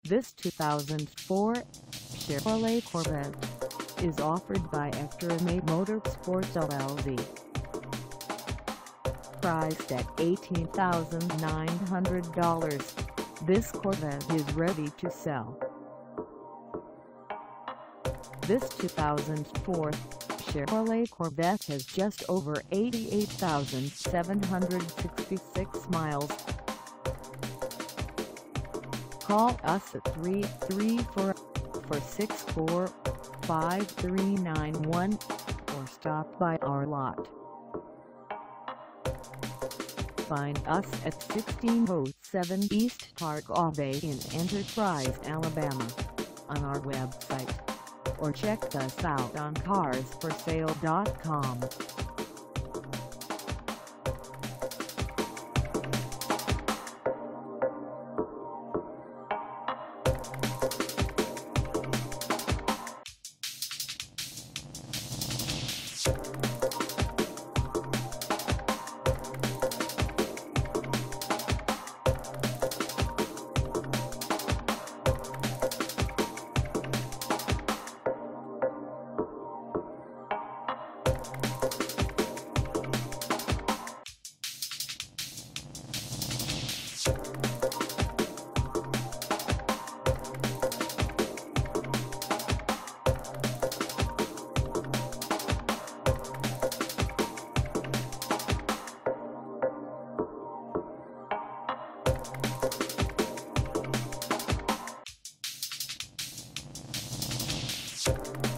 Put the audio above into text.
This 2004 Chevrolet Corvette is offered by Xtreme Motorsports LLC. Priced at $18,900, this Corvette is ready to sell. This 2004 Chevrolet Corvette has just over 88,766 miles. Call us at 334-464-5391 or stop by our lot. Find us at 1607 East Park Ave in Enterprise, Alabama, on our website, or check us out on carsforsale.com. You